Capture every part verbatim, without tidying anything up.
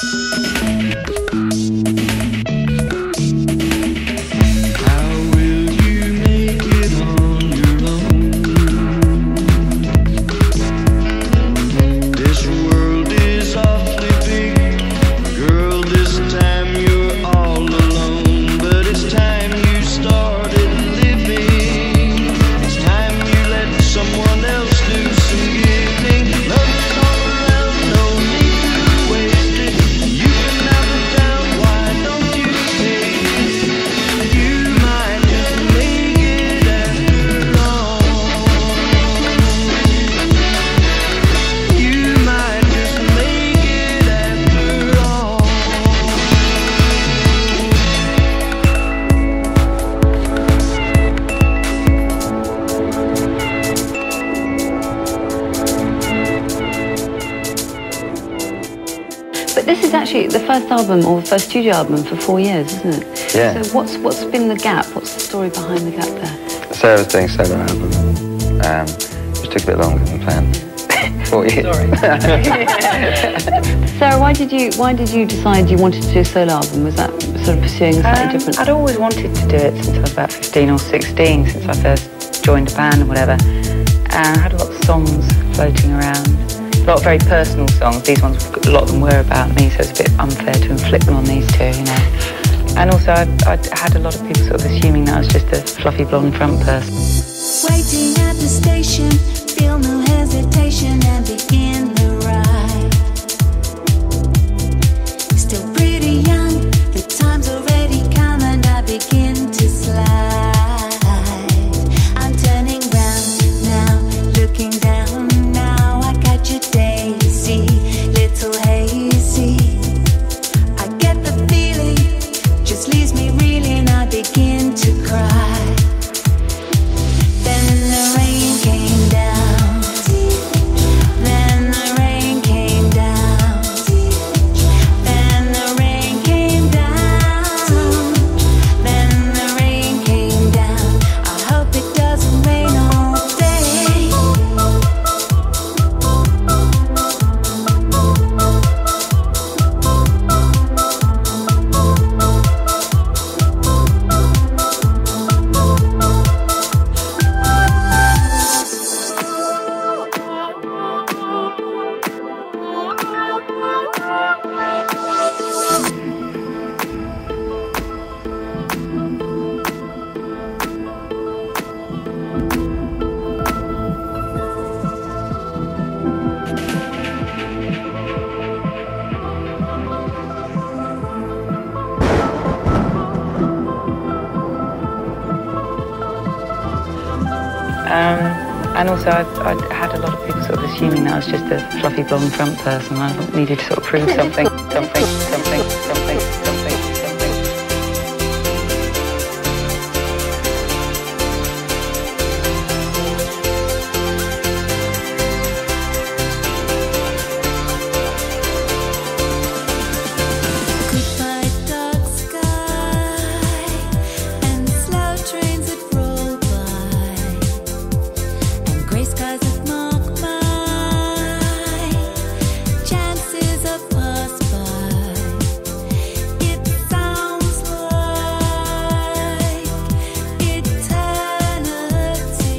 Actually, the first album or the first studio album for four years, isn't it? Yeah. So what's what's been the gap? What's the story behind the gap there? So I was doing a solo album, um, which took a bit longer than planned. Four years. Sorry. Sarah, why did you why did you decide you wanted to do a solo album? Was that sort of pursuing a slightly um, different? I'd always wanted to do it since I was about fifteen or sixteen, since I first joined a band or whatever. And I had a lot of songs floating around. A lot of very personal songs. These ones, a lot of them were about me, so it's a bit unfair to inflict them on these two, you know. And also, I I'd had a lot of people sort of assuming that I was just a fluffy blonde front person. Waiting at the station, feel no hesitation and begin the ride. Still pretty young, the time's already come and I begin to slide. I'm turning round now, looking down. Daisy, little hazy. I get the feeling, just leaves me reeling. I begin to cry. Then the rain came down. Then the rain came down. Then the rain came down. Then the rain came down. I hope it doesn't rain all day. Um, and also, I'd, I'd had a lot of people sort of assuming that I was just a fluffy blonde front person. I needed to sort of prove something, something, something, something, something, something. Goodbye, dark sky, and slow trains that roll by, and grey skies that mark my chances of pass by. It sounds like eternity.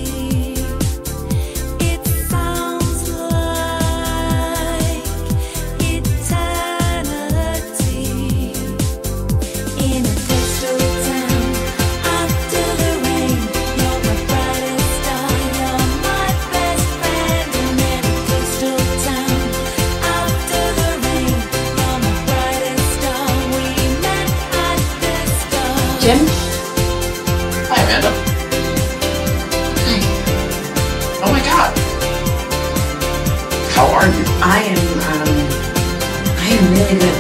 It sounds like eternity. In a coastal town, after the rain, you're my brightest star, you're my best friend. And in a coastal town, after the rain, you're my brightest star. We met at the start. Jim? Hi, Amanda. Hi. Oh my God. How are you? I am, um, I am really good.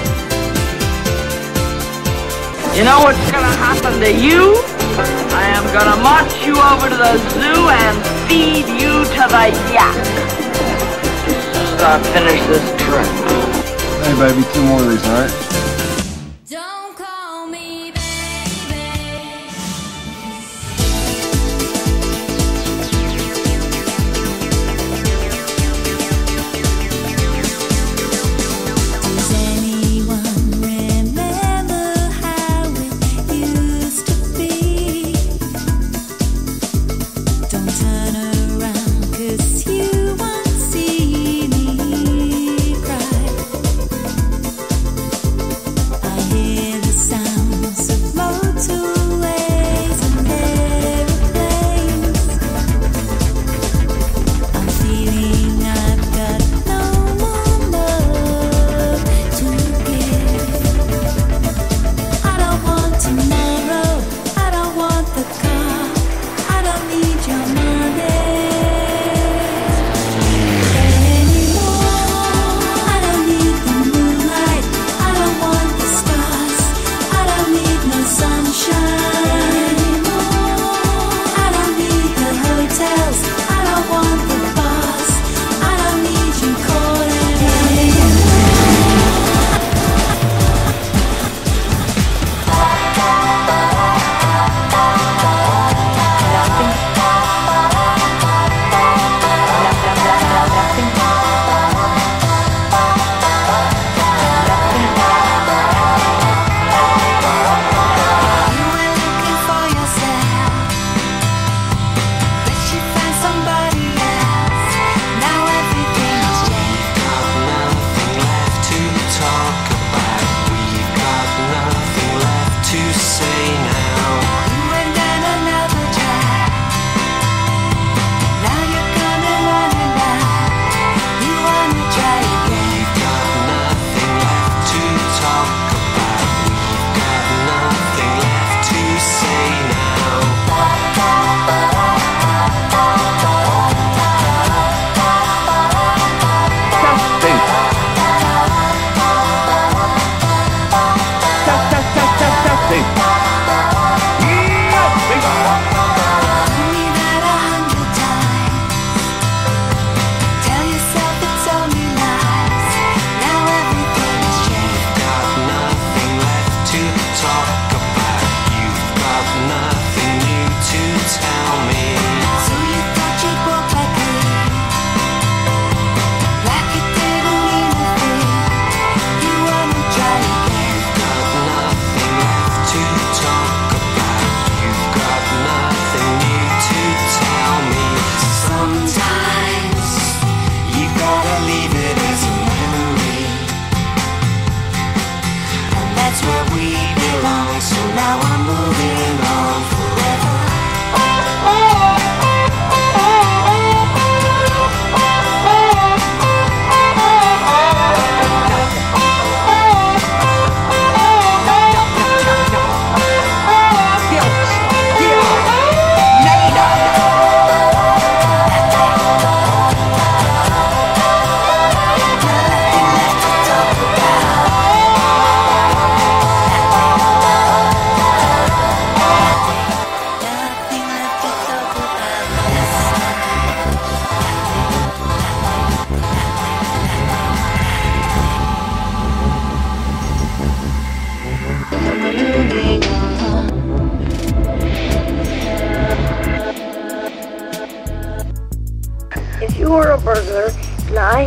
You know what's gonna happen to you? I am gonna march you over to the zoo and feed you to the yak. As I finish this trip. Hey baby, two more of these, alright? Don't call me baby. Does anyone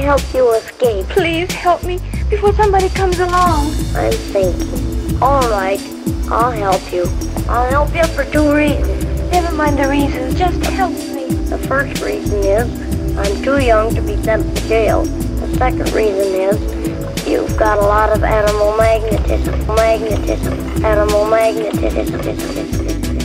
help you escape. Please help me before somebody comes along. I'm thinking. All right, I'll help you. I'll help you for two reasons. Never mind the reasons, just help me. The first reason is I'm too young to be sent to jail. The second reason is you've got a lot of animal magnetism. Magnetism. Animal magnetism.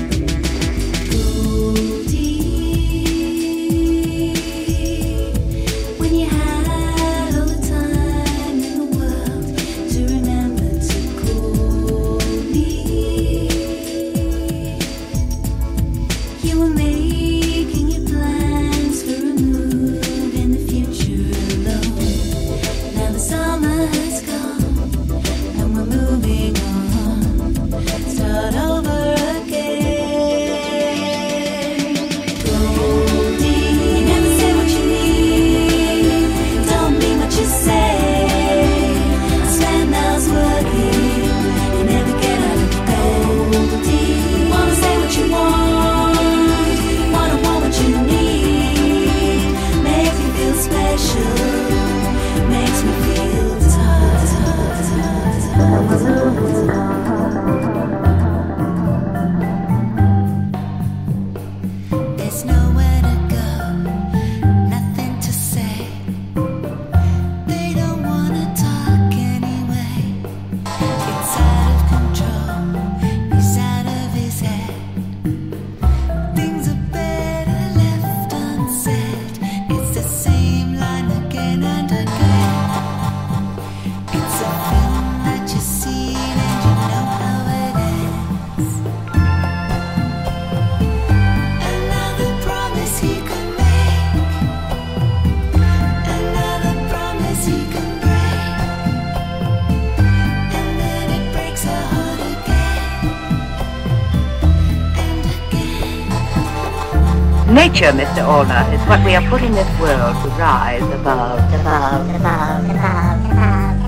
Nature, Mister Allner, is what we are put in this world to rise above, above, above, above, above,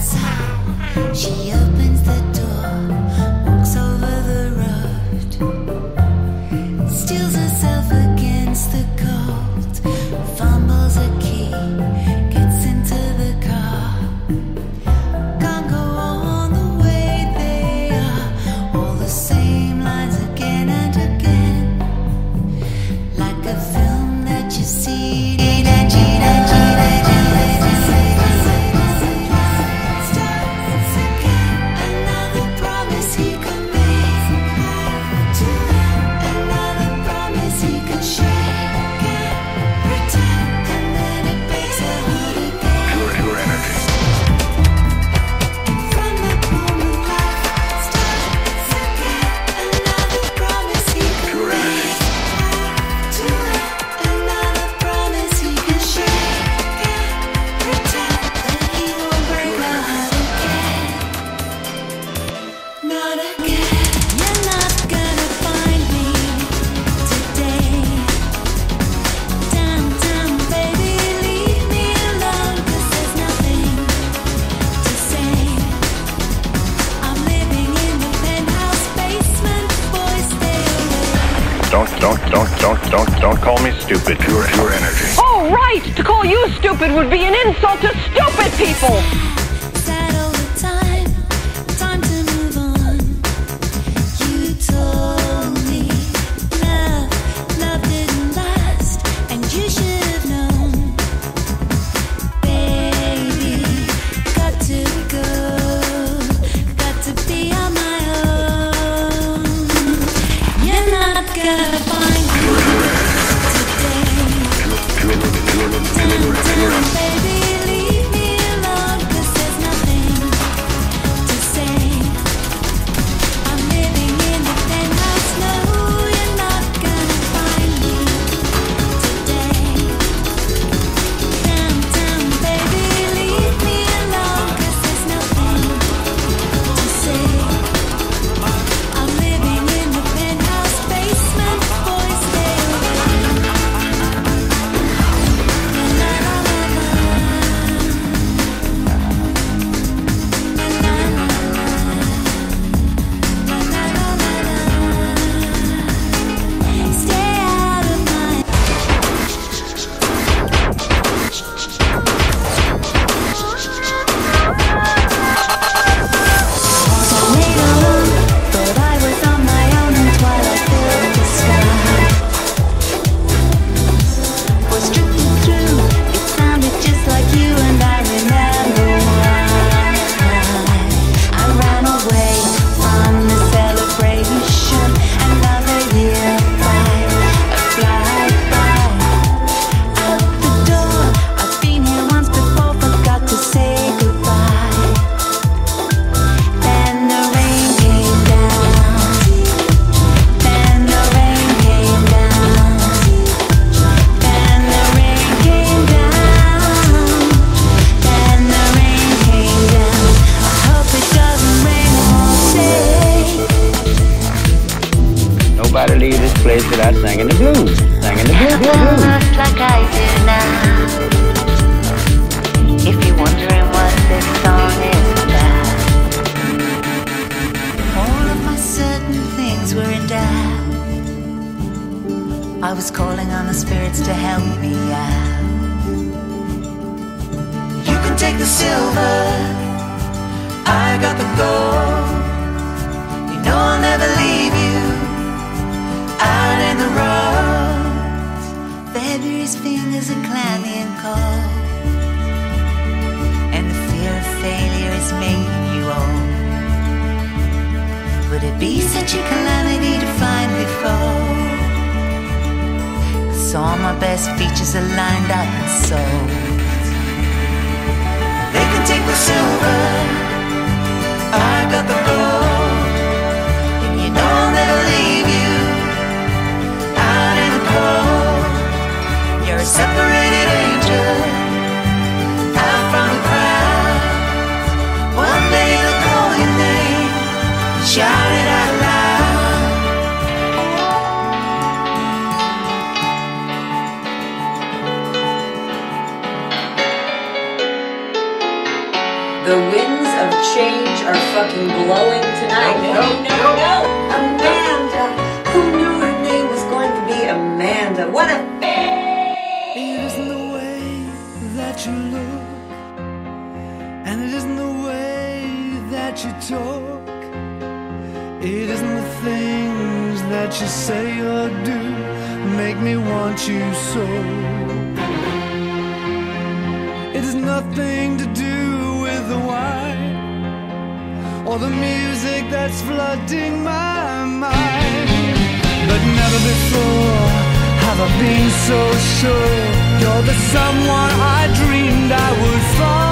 above. She opens the door, walks over the road, steals herself against the cold, fumbles a key, gets into the car. Can't go on the way they are, all the same lines again and again. Like a film that you see and you and you and starts again. Another promise he can make to another promise he can shake and pretend, and then it breaks her heart again. Pure, pure energy. From that moment life starts again. Another promise he can Pure energy. make. Another promise he can shake and pretend that he won't break her heart again. Not again. You're not gonna find me today. Downtown, baby, leave me alone, 'cause there's nothing to say. I'm living in the penthouse basement, boys, stay away. Don't, don't, don't, don't, don't, don't call me stupid. Pure, pure energy. Oh, right! To call you stupid would be an insult to stupid people! Sad all the time, time to move on. You told me love, love didn't last, and you should have known. Baby, got to go, got to be on my own. You're not gonna find me today. Pure, pure, pure, pure energy. Baby, leave me alone, 'cause singing the blues, singing the blues. Just like I do now. If you're wondering what this song is about, all of my certain things were in doubt. I was calling on the spirits to help me out. You can take the silver, I got the gold. You know I'll never leave you out in the road. February's fingers are clammy and cold, and the fear of failure is making you old. Would it be such a calamity to finally fold? 'Cause all my best features are lined up and sold. They can take the silver, I got the gold, and you know I'll never leave you out in the cold. You're a separated angel out from the crowd. One day they'll call your name, shout it out loud. The winds of change are fucking blowing tonight. No, no, no, no. Amanda. Who knew her name was going to be Amanda? What a It isn't the way that you look, and it isn't the way that you talk. It isn't the things that you say or do make me want you so. It has nothing to do with the wine or the music that's flooding my mind. But never before have I been so sure you're the someone I dreamed I would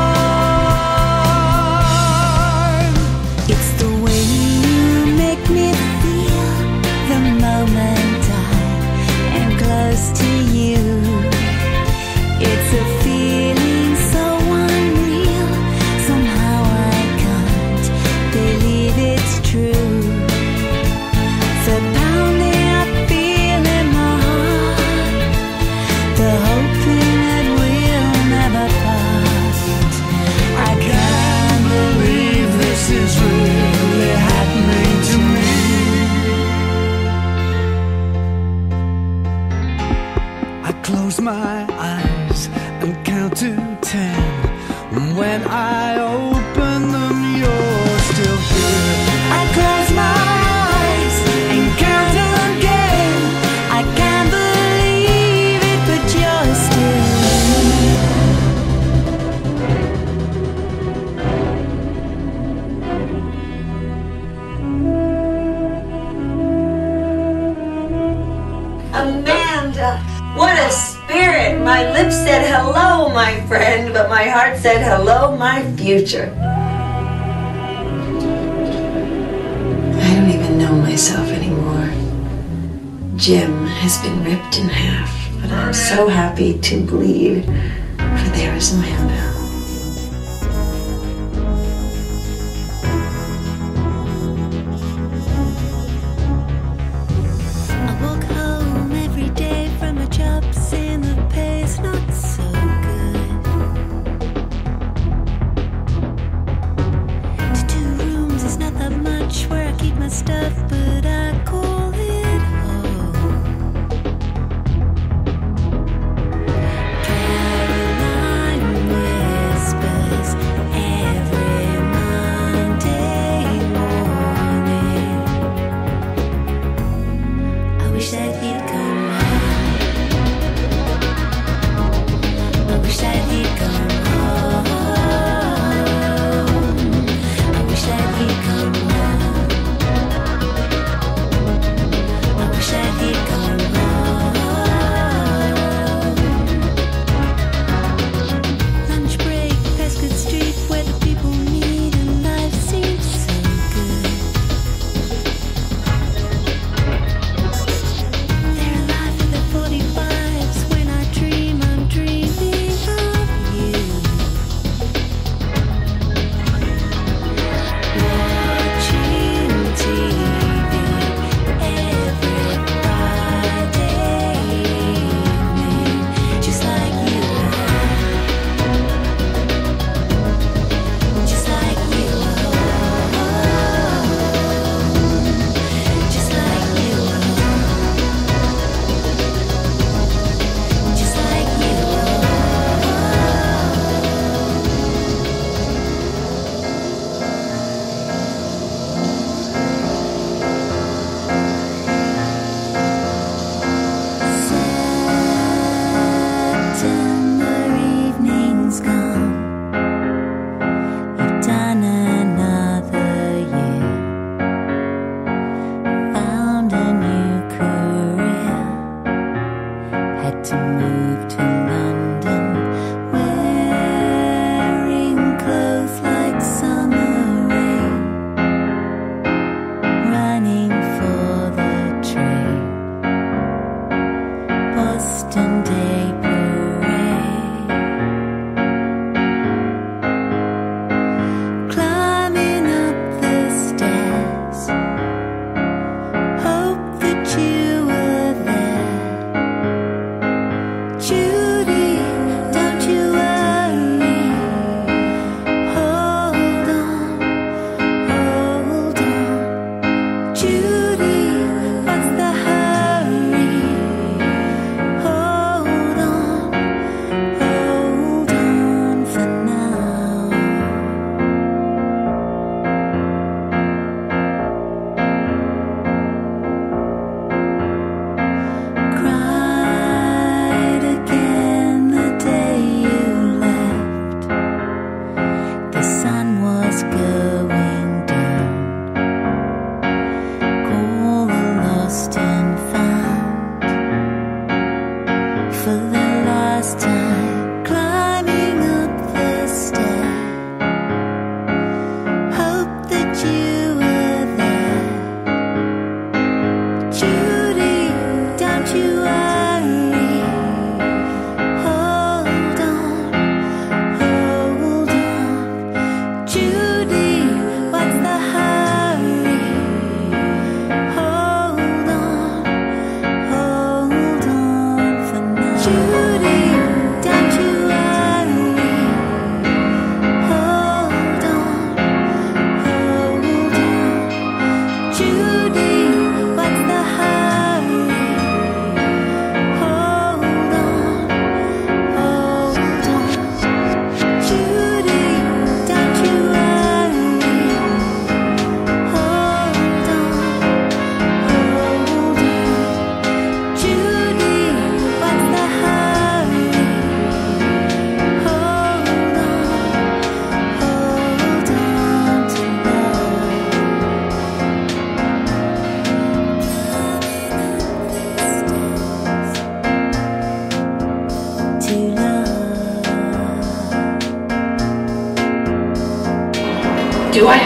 find. It's the way you make me feel the moment I am close to you. It's a feeling so unreal, somehow I can't believe it's true. The pounding I feel in my heart, the hoping that we'll never part. I can't believe this is really happening to me. I close my eyes and count to ten. When I open them, you're still here. I close my eyes and count again. I can't believe it, but you're still Amanda. What a spirit. My lips said hello, my friend, but my heart said hello, my future. I don't even know myself anymore. Jim has been ripped in half, but I'm so happy to bleed, for there is Amanda. I walk home every day from a job seeing the pay's not so good. To two rooms is not that much where I keep my stuff, but I call it home. Caroline whispers every Monday morning. I wish that he'd come home. I wish that he'd come home. I wish that he'd come home.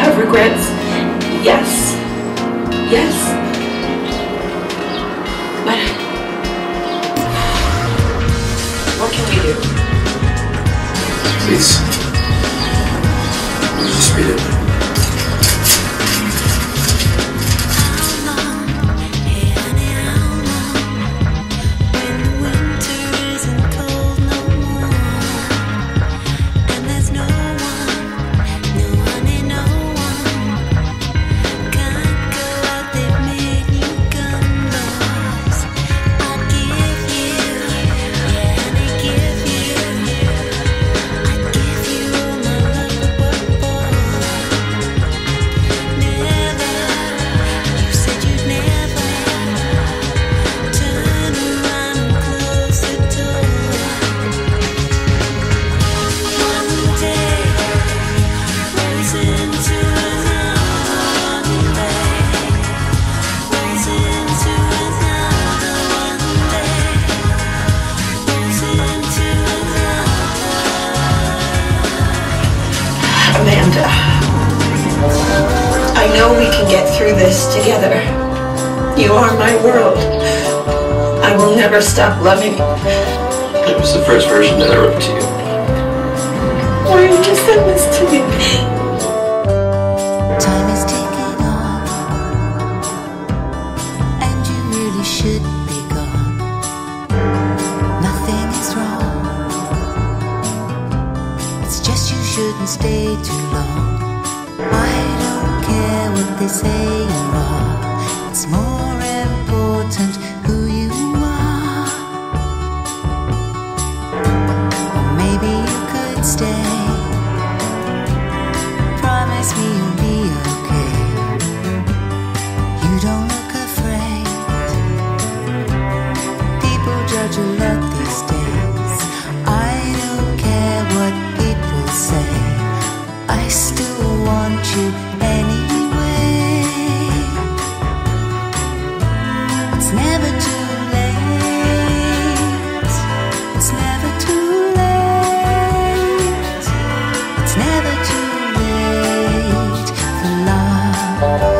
have regrets? Yes. Yes. But what can we do? Please. Will you just read it? I know we can get through this together. You are my world. I will never stop loving you. It was the first version that I wrote to you. Why did you send this to me? Time is ticking on, and you really should be gone. Nothing is wrong. It's just you shouldn't stay too long. I don't care what they say you are. It's more important who you are. Or maybe you could stay. Promise me you'll be okay. You don't look afraid. People judge a lot these days. I don't care what people say. I still want you anyway. It's never too late. It's never too late. It's never too late for love.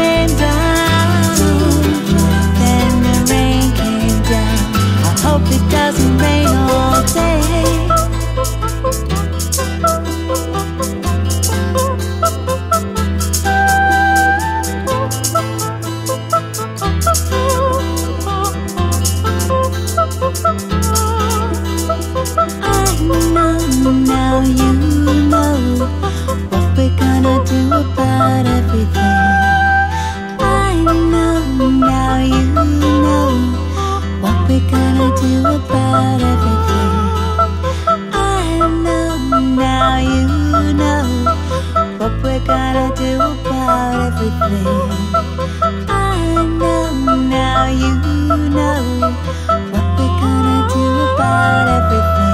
Hope it doesn't rain all day. Now you know what we're gonna do about everything. I know now you know what we're gonna do about everything. I know now you know what we're gonna do about everything. I know now you know what we're gonna do about everything.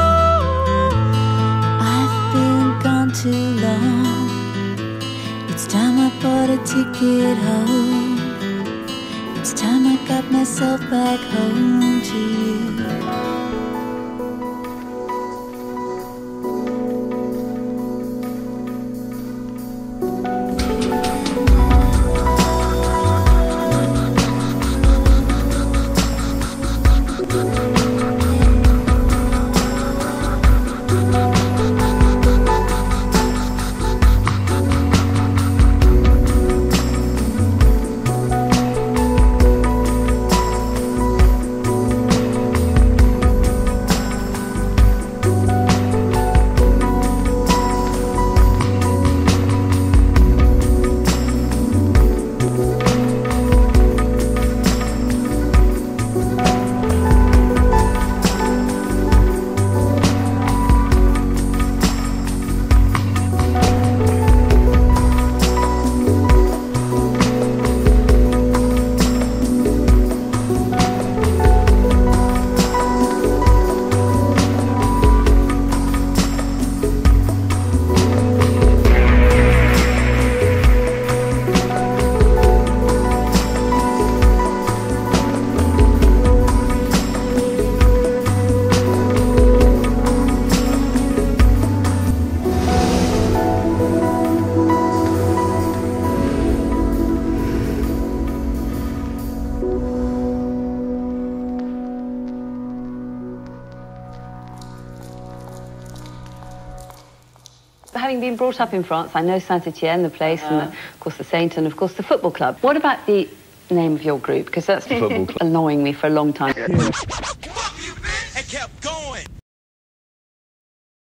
Too long. It's time I bought a ticket home. It's time I got myself back home to you. Having been brought up in France, I know Saint-Etienne, the place, uh-huh. and the, of course the Saint, and of course the football club. What about the name of your group? Because that's annoying me for a long time.